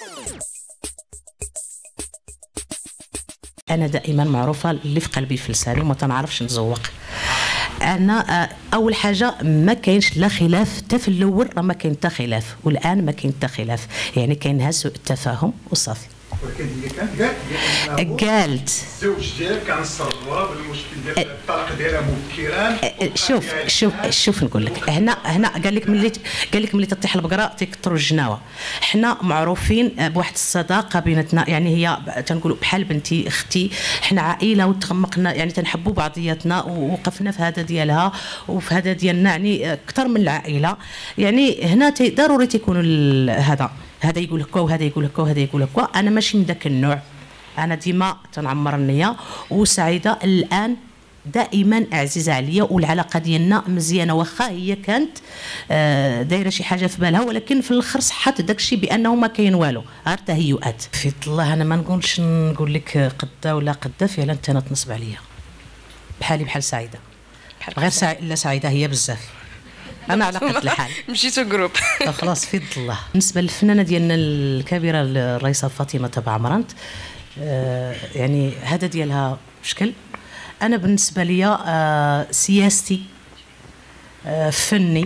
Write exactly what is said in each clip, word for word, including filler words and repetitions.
انا دائما معروفه اللي في قلبي في لساني وما تنعرفش نزوق. انا اول حاجه ما كاينش لا خلاف، حتى في الاول راه ما كاين حتى خلاف، والان ما كاين حتى خلاف، يعني كاين ها سوء التفاهم وصافي. ولكن هي كانت قالت قالت الزوج ديالك كان صرفها بالمشكل ديال الطلاق ديالها مبكرا. شوف شوف شوف نقول لك هنا هنا قال لك ملي قال لك ملي تطيح البقره تيكثروا الجناوه. حنا معروفين بواحد الصداقه بيناتنا، يعني هي تنقولوا بحال بنتي اختي، حنا عائله وتغمقنا، يعني تنحبوا بعضياتنا ووقفنا في هذا ديالها وفي هذا ديالنا، يعني اكثر من العائله. يعني هنا ضروري تيكون هذا هذا يقول هكا وهذا يقول هكا وهذا يقول هكا. انا ماشي من ذاك النوع، انا ديما تنعمر النيه وسعيده الان دائما عزيزه عليا، والعلاقه ديالنا مزيانه، واخا هي كانت آه دايره شي حاجه في بالها، ولكن في الاخر صحات داك الشيء بانه ما كاين والو، غير تهيؤات. في الله انا ما نقولش نقول لك قدا ولا قدا، فعلا انت تنصب عليا بحالي بحال سعيده، غير سعيده لا سعيده هي بزاف، انا على قد الحال. مشيتو جروب. خلاص في الله. بالنسبه للفنانه ديالنا الكبيره الرئيسه فاطمه تبع عمرانت، آه يعني هذا ديالها شكل. انا بالنسبه لي آه سياستي، آه فني،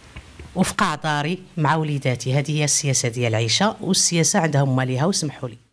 وفي قاع داري مع وليداتي، هذه هي السياسه ديال العيشه، والسياسه عندها ماليها وسمحوا لي.